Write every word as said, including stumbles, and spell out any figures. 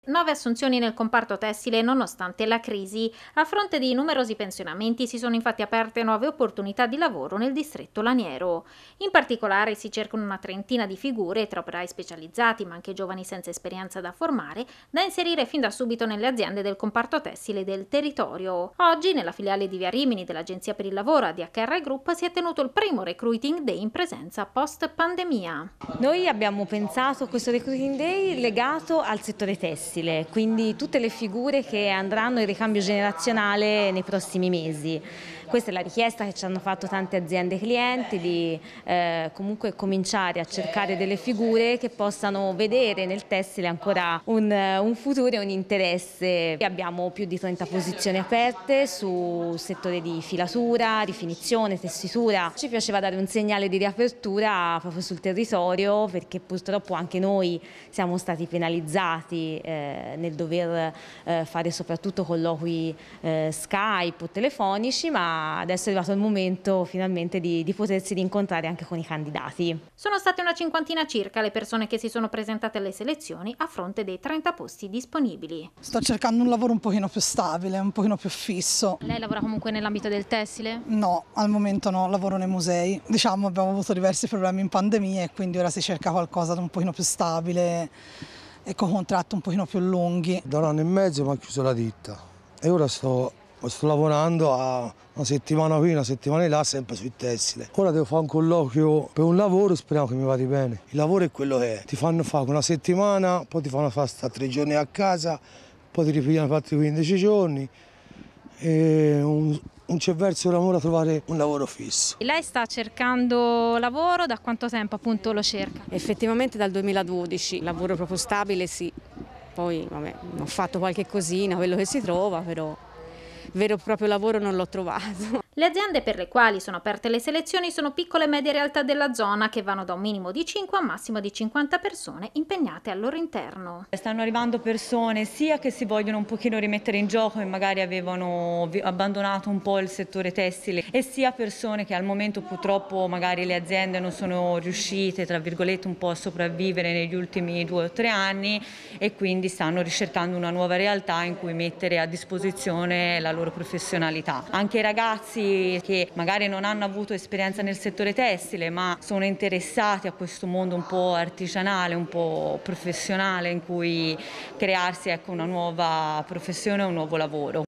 Nove assunzioni nel comparto tessile nonostante la crisi. A fronte di numerosi pensionamenti si sono infatti aperte nuove opportunità di lavoro nel distretto laniero. In particolare si cercano una trentina di figure tra operai specializzati ma anche giovani senza esperienza da formare, da inserire fin da subito nelle aziende del comparto tessile del territorio. Oggi nella filiale di Via Rimini dell'Agenzia per il Lavoro A D H R Group si è tenuto il primo recruiting day in presenza post pandemia. Noi abbiamo pensato a questo recruiting day legato al settore tessile, quindi tutte le figure che andranno in ricambio generazionale nei prossimi mesi. Questa è la richiesta che ci hanno fatto tante aziende clienti, di eh, comunque cominciare a cercare delle figure che possano vedere nel tessile ancora un, un futuro e un interesse. Abbiamo più di trenta posizioni aperte su settore di filatura, rifinizione, tessitura. Ci piaceva dare un segnale di riapertura proprio sul territorio, perché purtroppo anche noi siamo stati penalizzati eh, nel dover eh, fare soprattutto colloqui eh, Skype o telefonici, ma adesso è arrivato il momento finalmente di, di potersi rincontrare anche con i candidati. Sono state una cinquantina circa le persone che si sono presentate alle selezioni a fronte dei trenta posti disponibili. Sto cercando un lavoro un pochino più stabile, un pochino più fisso. Lei lavora comunque nell'ambito del tessile? No, al momento no, lavoro nei musei. Diciamo abbiamo avuto diversi problemi in pandemia e quindi ora si cerca qualcosa di un pochino più stabile e con contratti un pochino più lunghi. Da un anno e mezzo mi ha chiuso la ditta e ora sto, sto lavorando a una settimana qui, una settimana là, sempre sul tessile. Ora devo fare un colloquio per un lavoro, speriamo che mi vada bene. Il lavoro è quello che è. Ti fanno fare una settimana, poi ti fanno fare stare tre giorni a casa, poi ti ripigliano per altri quindici giorni. E un, un c'è verso l'amore a trovare un lavoro fisso. Lei sta cercando lavoro, da quanto tempo appunto lo cerca? Effettivamente dal duemiladodici, lavoro proprio stabile sì, poi vabbè, ho fatto qualche cosina, quello che si trova, però vero e proprio lavoro non l'ho trovato. Le aziende per le quali sono aperte le selezioni sono piccole e medie realtà della zona che vanno da un minimo di cinque a un massimo di cinquanta persone impegnate al loro interno. Stanno arrivando persone sia che si vogliono un pochino rimettere in gioco e magari avevano abbandonato un po' il settore tessile, e sia persone che al momento purtroppo magari le aziende non sono riuscite tra virgolette un po' a sopravvivere negli ultimi due o tre anni e quindi stanno ricercando una nuova realtà in cui mettere a disposizione la loro professionalità. Anche i ragazzi che magari non hanno avuto esperienza nel settore tessile ma sono interessati a questo mondo un po' artigianale, un po' professionale in cui crearsi ecco, una nuova professione, un nuovo lavoro.